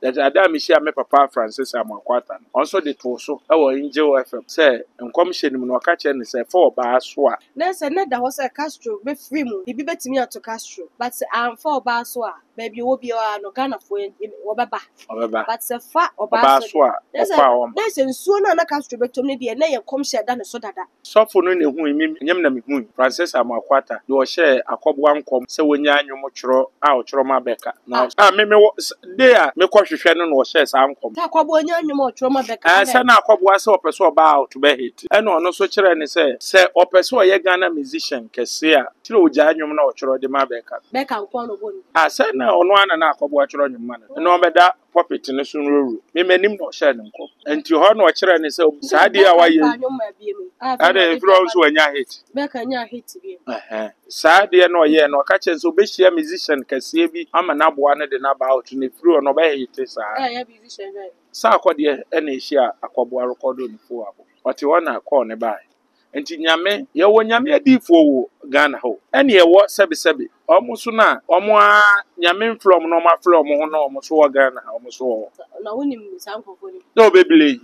that Adam is here, my papa Francis Amakwata. Also, the Toso, our Angel FM, say, and commission in Wakacha and say, 4 bars. There's another was a Castro, be free moon, he be bet me to Castro, but I'm 4 bars, baby, will be no gun of wind in Obaba, but a fat or barswa. There's a sooner than a Castro, but to me, the name comes share than a soda. So for no who Yamna Francis Amakwata, do a share a cob one com, so when you much out Roma Becca. Now, I may there, me question Shannon or shares uncle. Taquabonia, you more trauma Becca. I said, now, Cob was so perso about to be hit. And no such and say, say, or perso a Ghana musician, Cassia, through Janum no choro de Mabeca. Becca, one of one. I said, no, one and I could watch on your money. No matter puppet in the soon rule. Me may name no Shannon. And to her no children is so sad, why you had a flows when you hit. Becca, and you hit to be. Sad, no catching so be a musician, Cassia, I'm an abwana de Naba to the flu and obey it. I am musician. Sarko, any share a cobwa recording for. What you want to call nearby. And Tinyame, you want Yamia D for Ghana ho. Any what Sabi, almost sooner, or more Yamin from Norma from almost all Ghana, almost all. No, when you uncle for him. No, baby,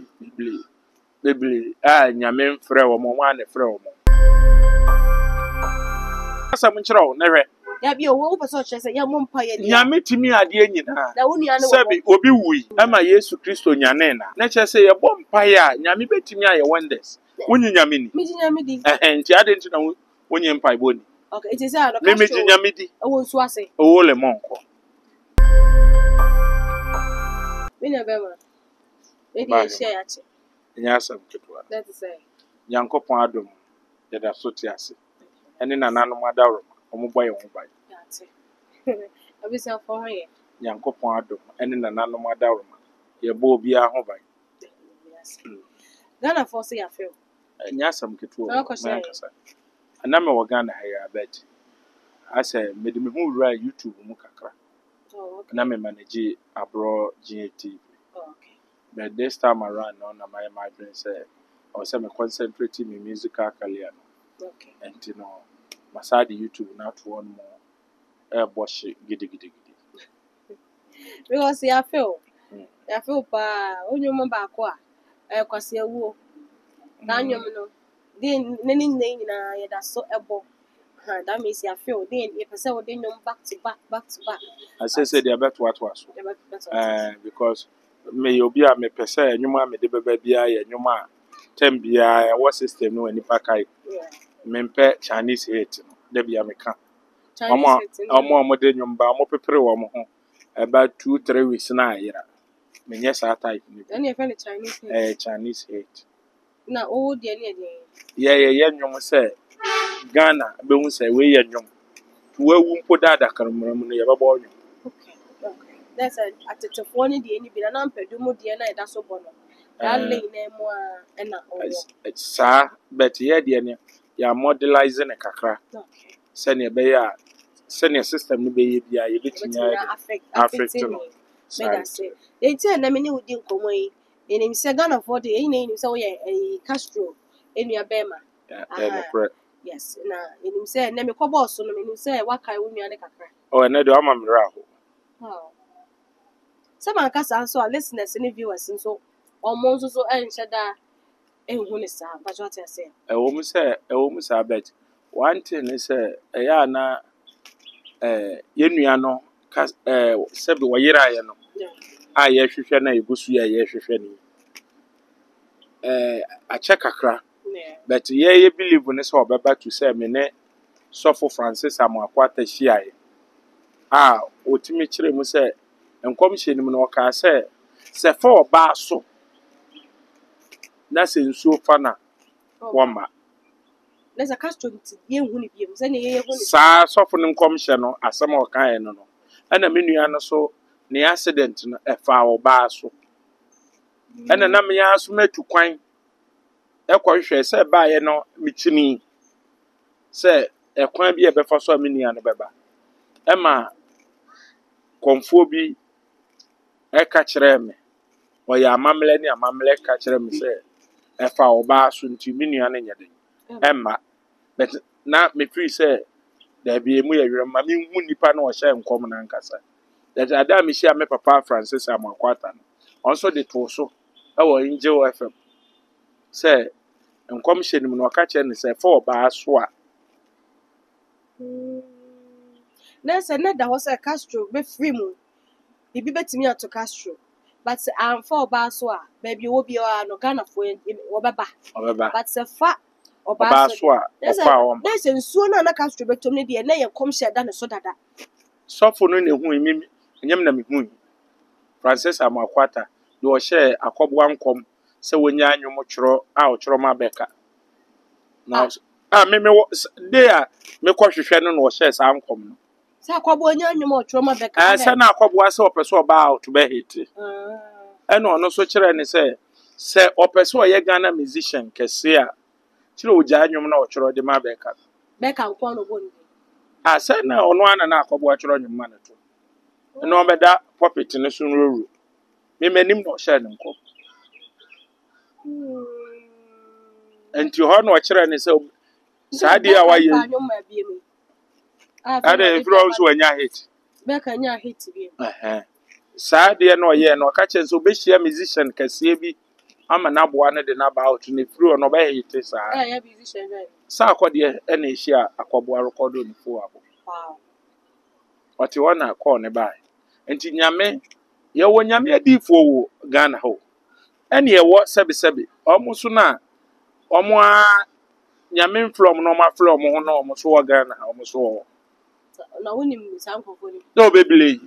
Yamin Frew, one Frew. Some control, never. Yabi over such as a young umpire. Yammy to me, I dear Sabi, Obi we. Am I Yesu Christo Yanena? Nature say a bumpire, Yami bet me I wonders. When you Yamini, and you didn't know when you empire body. Okay, it is out of Yamidi. I won't swasy. Oh, le monco. Winabella. Maybe I share it. Yes, that is say. Yanko Pardum, that are so tiasi. And in an animal madaro. Omubai. I was out for her. Yanko Pardum, and in an animal madaro. Your bow be a hobby. Ghana for say I feel. And yes, I'm get to and I'm a Ghana here, I bet. I say, made me move right YouTube Mukakra. And I'm a manager abroad GATV. But this time around, on my migrant said, I was concentrating in musical career. Okay. And you know, my side YouTube now to one more airbush giddy. Because I feel when you remember qua, I can see a woo. Now you know, then name that's so able. That means I feel then if I say, well, then back to back. I said, they're back to what was because may you be a me per se, and you mammy the baby, and you ma 10 BI, what system no any pack I mempe Chinese hate, there be a mecha. More modern, but more prepare one about 2-3 weeks now. Yes, I type. Then you find Chinese hate. Now, oh, dear, yeah, you say Ghana, be won't say, we are young. Where won't put that I can remember your boy. Okay. That's at the phone, the any bit, and I'm Pedumo, the night, that's so bon. That lay name more and it's sir, but yeah, dear, you are modelizing a cacra. Okay. Send your bayer, send your system to be a bit affect. They tell them any would you come away. In him, Ghana for the name, so a Castro in your Bema. Yes, now in him said, Name Cobo, so him say, what kind of me oh, and I do, I'm a miracle. Oh, some of us also are listeners and viewers, and so almost so and shada and who is but what I say. A woman say, I bet. One thing is a yana Yenuano, Sebi Wayirayano. I yes, you shall know, Busia, yes, you shall a check a crack. But ye believe when it's all back to say, Mene, Sopho Francis, Amakwata Shia. Ah, what me children say, and commission in Oka say, 4 bars so. That's in so fana. Wamba. There's a custom to you who be any softening commission as some more kind. And a minion so, the accident a foul bar so. And a number asked me to quine. Equation said by no Michini. Say, a quine be a before so many and a beba. Emma Confobi a catcher me. Or ya mamma catcher me say, a foul bar soon to minion and yet. Emma, but not me free say, there be a mere mammy, Munipano or shame common and cassa. that Adam is here, my papa Francis Amakwata. Also, the torso, our Angel FM. Say, and commission him no catch and say 4 bars swat. There's another horse a Castro, be free moon. He be bet me out to Castro. But I'm 4 bars swat, baby will be no gun of wind in Obaba. But a fat or bar swat. There's a sooner a Castro, but to me, the name come share than a soda. So for no who him, and yam Francis Amakwata, do a share a cob one come, so when ya you much out Roma Becca. Now, maybe there, me question Shannon or shares I'm coming. Saquabonia, you more trauma Becca. I said now, cob was so perso about to be hit. And no such and say, or perso a Ghana musician, Cassia. Chilo Janum no choro de Mabecca. Becca and Quan of one. I said now on one and I could watch on your man too. And no matter puppet in the soon rule. Me many no shadow. And to her no children is so sad. Why you I didn't throw when you hit. Becca and ya hit to be. Sad dear no year no catching so be a musician can see me. I'm an abuana de about in the through and obey it. I am musician. Sako dear any share a cobwa record on 4. Wow. What you wanna call nearby. And in Yame, you want Yame deep for Ghana ho. And ye what Sebi, almost now. Omoa Yamin from no ma from no almost all Ghana, almost all. Now, when you miss Uncle, No, baby,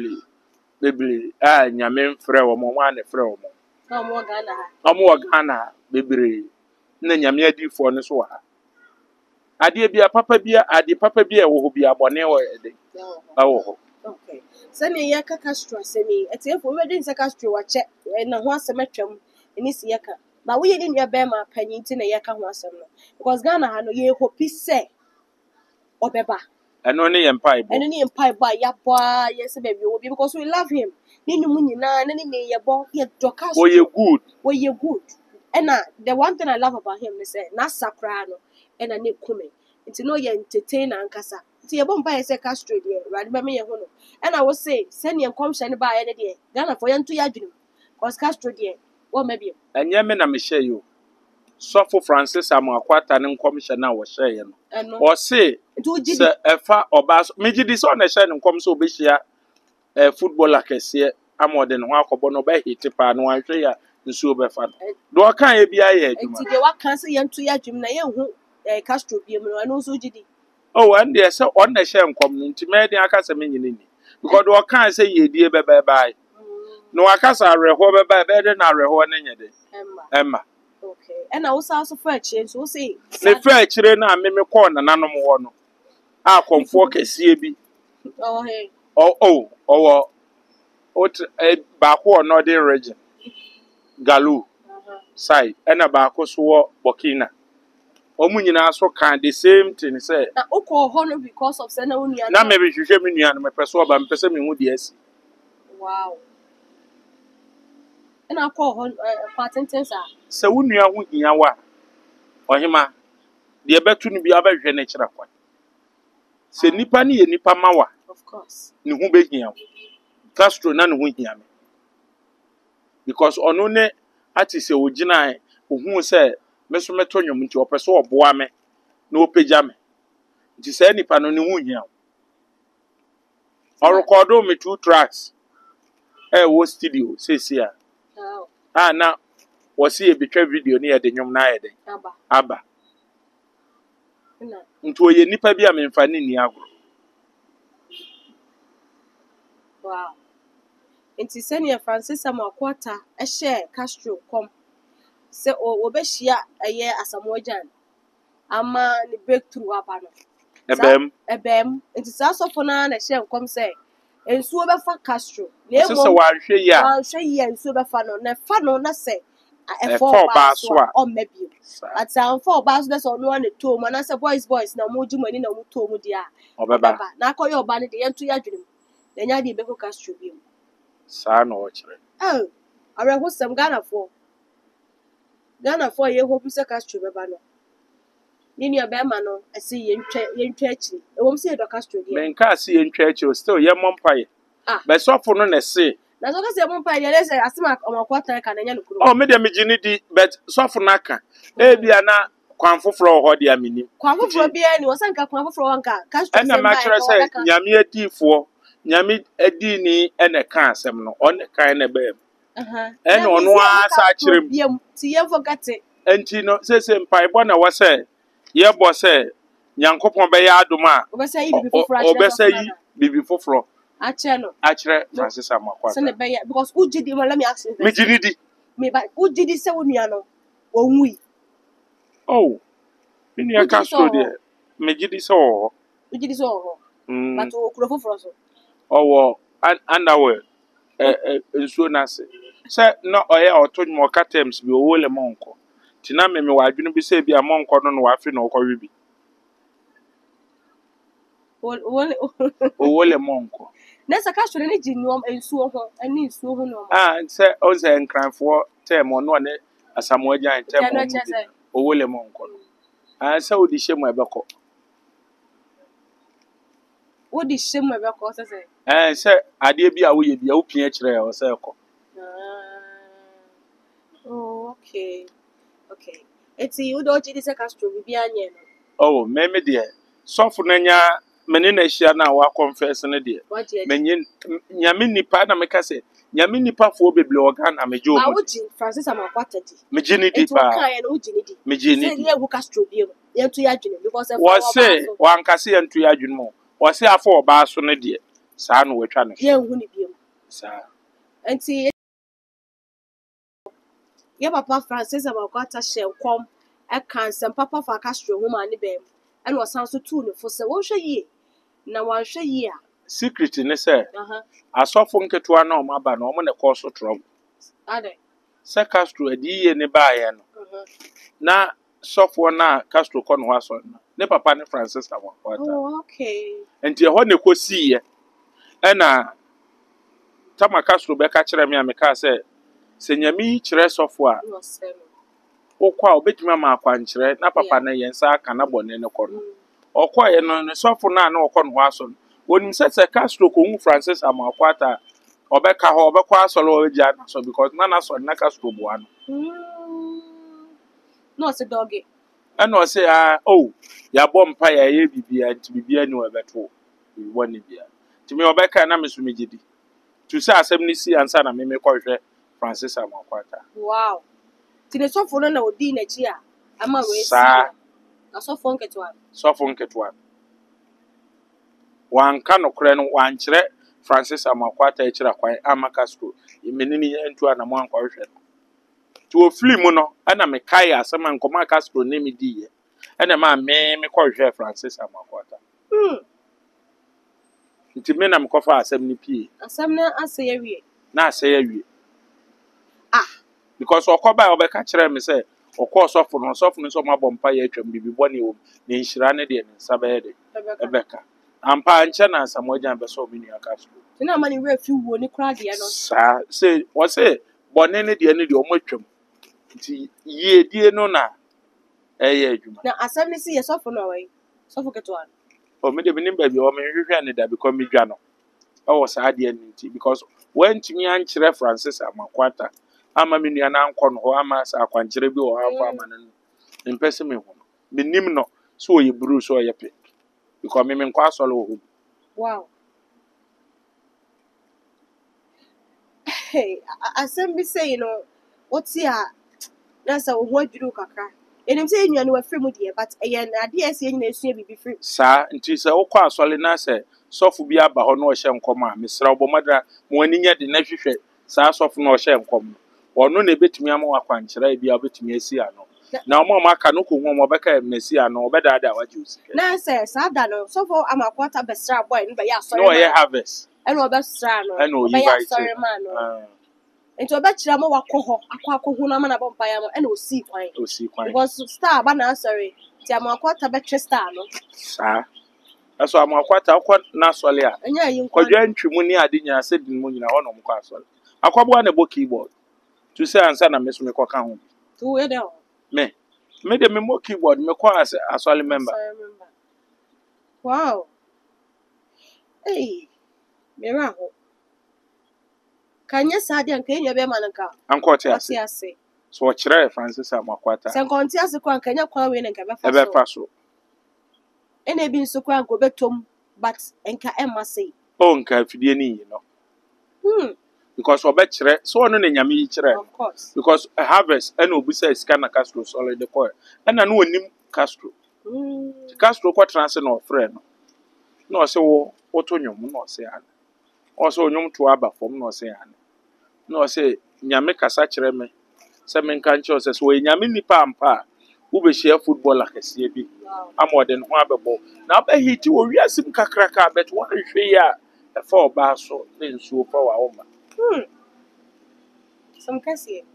Yamin Freo, one a Freo. No more Ghana. No more Ghana, baby. Nanyamia deep for Neswa. I dear be a papa beer, I did papa beer who be a bonnet. Oh, okay. Send me Yaka Castro, send me. It's if we wedding Castro, a check, and a once a metrum in this Yaka. But we didn't your Bema penny in a Yaka once because Ghana had no ye hope he say or Beba. And only empire. And any empire by Yapa, yes, baby, because we love him. Nini Munina, and any may your ball, yet Docas. Oh, you're good. Well, you're good. And the one thing I love about him is not Sacrano and a nip kume. It's no ye entertainer and cassa. See a bomb by a Castro, dear, right by me. And I will say, send your commission by any day. Ghana for you to Yajin. Cause Castro, dear, what maybe. And Yemen, I may share you. So for Francis, I'm a quarter commissioner was saying. Or say, a far or bass, maybe this on a shining comes so be here. A footballer can see a more than one for Bonobe, hit a pan, one share, and super fun. Do I can't be a what can't say young to Yajim, a Castro, and also Gidi. Oh, and there's so on the sham community, maybe I can't say meaning. Because do I can't say ye dear bye. No, I can't say I rehover by better than I rehorn any day. Emma. Okay. And I also for a change, so say. The fair children are mimic corn and animal one. I come for CB. Oh, hey. Oh, what a backward northern region. Galoo. Side, and a backward Burkina. Omunina so can the same thing say. Now, Oko because of Senauni. Now, maybe you show me and my person, but I'm person with yes. Wow. And I call patents. So, when you are with Yawa or him, the better to be a nature. Say Nipani and Nipamawa. Of course. Ni be here. Castro none win here. Because onone artist original who say Meso Metonium into a person or boame no pejame. It is any panoni here. Or record me 2 tracks. What studio says here. Now was he a betray video near the young night? Abba. Into a nipa be a man fanning Niagara. Wow. Into Senior Francis Amakwata, a share Castro come. Say, oh, Obeshia a year as a mojan. A man breakthrough abano. A bem. It is also for now a share come say. And so for Castro. Yes, so I'll show you. I'll show you and super fano. Ne fano, na say. A 4 bars or maybe. At sound 4 bars, that's on one at 2. Man, I say, boys, no more money, no more 2 mudia. Or Baba. Now call your banner the end to your dream. Then I did Beko Castro. Son or children. Oh, I read what some Ghana for. Ghana for you, hope Mr. Castro Babano. Nini a Bamano, I see you in church. I won't say the Castro. Men can't see in church, still young mumpire. But so for no say. Na so ka se mo pa ye say asema omakwata ka na nya no kuro. Oh, me me gini di but so for naka. E bia na kwan foforo ho dia minim. Kwan foforo bia ni wo sanka kwan foforo wanka. Ka sto say nyame adifo, nyame adi ni ene ka asem no. On kan na be. Ene ono asa kirem. Ti ye fogate. Enti no say mpaibọ na wo say ye bo say Nyankopon be ya adom a. Obesa yi bibi foforo. Achre Francis Amakwata. Send be because ujidi let me ask you. Me gini di. Me ba ujidi se wonua no. Onwi. Oh. Mini aka so de. Me gidi se o. Ujidi se o. But okuro foforo so. Owo underwear. Nsuo na se. Se no oye otonwo ka terms bi owo le monko. Tina me wa adwunu bi se bi amonko no wa afi no okọwe bi. Owo le monko. Nessa ka sure ni ginuom ensuo ho ani nsuo ho no. Se on se nkranfo term no ne asamoa jan term owo le monko. Se odi hyemu ebekọ. Odi hyemu ebekọ se. Se ade bi a wo ye bi a wo pia kire o se ekọ. Oh, okay. Okay. Eti udo chidi se Castro bibi anye no. Oh, me de. Sofu na nya mene na hia na wa confess ne de. Menye nyame nipa na meka se nyame nipa fo beble oga na meje o. Awuji Francis Amakwata di. Meje ni di pa. Eto kan ye no uji ni di. Meje ni di. Se ye wo Castro bi ye to ya dwene because e wo se wan kase ye nto ya dwene mo. Wo se afọ oba so ne de. Saa no wetwa ne. Ye hu ni bi. Saa. Enti ye papa Francis Amakwata hye e kan sem papa fa Castro hu ma ne bem and was sound so too no for se wo hwe yi na wan hwe yi a secret ne se asofo nketua na o maba na o mo ne cause trouble ade se Castro adi ye ne ba ye no na sofo na Castro ko no aso ne papa ne Francis Amakwata. Oh, okay. Enti ho ne kosi ye e na tama Castro be ka kire me ameka se nyami kire sofo a okwa obetuma ma akwankyere na papa na yensa aka na bone ne kọ no okwa ye no ne sofo na na okọ no ho aso wonim se Castro ko hu Francis Amakwata obeka ho obekwa aso lo oja na so because na so na Castro bo ano no se doge and o say ya bom pa ya ye bibia nti bibia ni obeto woni bia nti me obeka na meso megidi to say asem ni si ansa na me kọhwe Francis Amakwata. Wow. Tine sofo no na odi na chi a ama we si na sofo nketwa wanka no kre no wankyere Francis Amakwata ekira kwan ama Castro imenini entu ana mo ankọhwe to ofli mu no ana me kai asema nkoma Castro ne me diye ana ma me kọhwe Francis Amakwata nti me na me kọfa asem ni pie asem na aseye wie na aseye wie because okoba obeka kire me say okọ sofo no so mabompa ya atwam bibi bone wo ne nhira ne de ne nsabe de ebeka ampa nche na samoja be so mini Castro tina mani we fi wo ni kra de no sa say wo say bone ne de omo atwam nti ye die no na eye adwuma na asem ni si ye sofo no we sofo ketwa o me de binim ba bi o me hwehwe ne da because me dwa no o sa de nti because when timi ankire Francis Amakwata ama me nua na ankọ no ho ama sa akwankyere bi o ha fa ama no mpese me ho menim no so ye buru so ye pe because me nkọ asọle ho. Wow. Hey, asem bi say what's here na sa wo adwuru kakra enim say nua no wa free mu de but eye na ade ese nyina esua bibi free sa nti se wo kọ asọle na se sọfo bi aba ho no o hye nkom a mesra obo madra mo ani nya de na hwehwe sa sọfo no o hye nkom ono na betumi ama akwankyere bia betumi asi ano na omo maka no ko hu omo beka emnasi ano obedada waje usike na se sa da no sofo Amakwata besra boy no be ya sorry no ye harvest eno obesra no be ya sorry man no enti obekira mo wakọ hu na mana bompa ya mo eno osi kwan because star ba na sorry ti Amakwata be star no sa aso Amakwata akọ na sole a kwadwa ntwimu ni ade nya ase din mu nyina ho no mkọ asole akwabo na bo keyboard to say answer na meso me koka ho to we dey me de me mo keyboard me ko as asole member. Wow. Hey, me ra ho Kanya Sadia and Kenya Bemanaka. Uncle Tiasi. So what Francis Amaquata? San Contias Kanya Quawin and Ever passo. And they been so quite go back to but Enka Emma say. Oh, Fidiani, you know. Because we bet so on in Yami, of course. Because a harvest and Obisa is Cana Castro solid the coil. And I know him Castro. Castro quite transcend or friend. No, so what on your no say. Also, no to Abba from no say. No say, Yameka such reme. Seven countries as well. Yamini Pampa, who be share football like a CB. I'm more than one. Now, be he to a real sim cracker, but one share a 4 bar so then so for our woman. Some Cassie.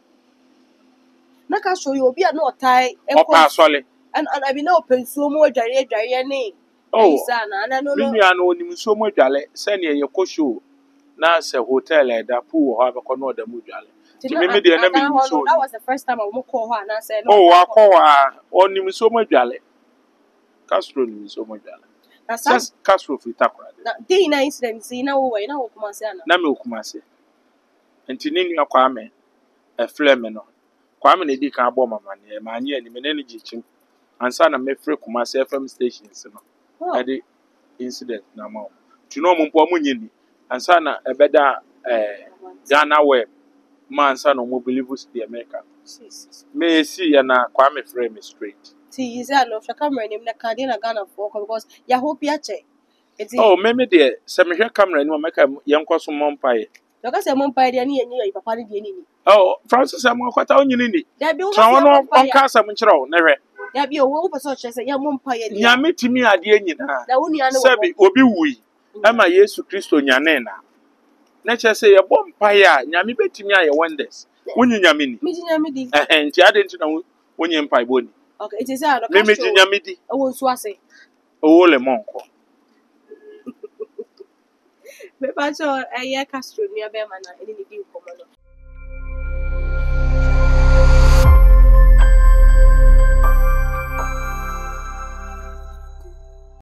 Naka show you be a no tie or pass solid. And I be no open so more Jaria name. Oh, son, and I know him so much. Send your co-show. Now, say hotel at that pool have a corner the Mujale. That was the first time I won't call her and I said, oh, I call her on him so much. Castro knew so much. That's Castro for Takra. Dina incident, see no way, no, Kumasana. Namu Kumasi. And Tinin Kwame, a Flemino. Kwame Nedi Carboma, my near him in energy chim, and son of me free Kumasi FM stations. At the incident no more. To know Mumpomunini, and son a better Ghana Web, man son of Mobilibus the American. May see and Kwame frame straight. See, is that no camera in the Cardina Ghana for because Yahoo Piache. Oh, maybe dear, some camera and make a young cosmo Mompire. Because a Mompire and you, Papa. Oh, Francis, I'm quite on you in it. There be one cast of Minchro, never. There be a woman such as a young Mompire. Yammy to me, I dear you. The only other Sabi, Obi we. Am I yes to Christo Yanena? Nature say a bompire, Yammy bet me I wonders. When you Yamini, and the other know when you empire body. Okay, it is out of Yamidi. I won't swasy. Oh, le monco. But I saw a year Castro near Berman and any deal common.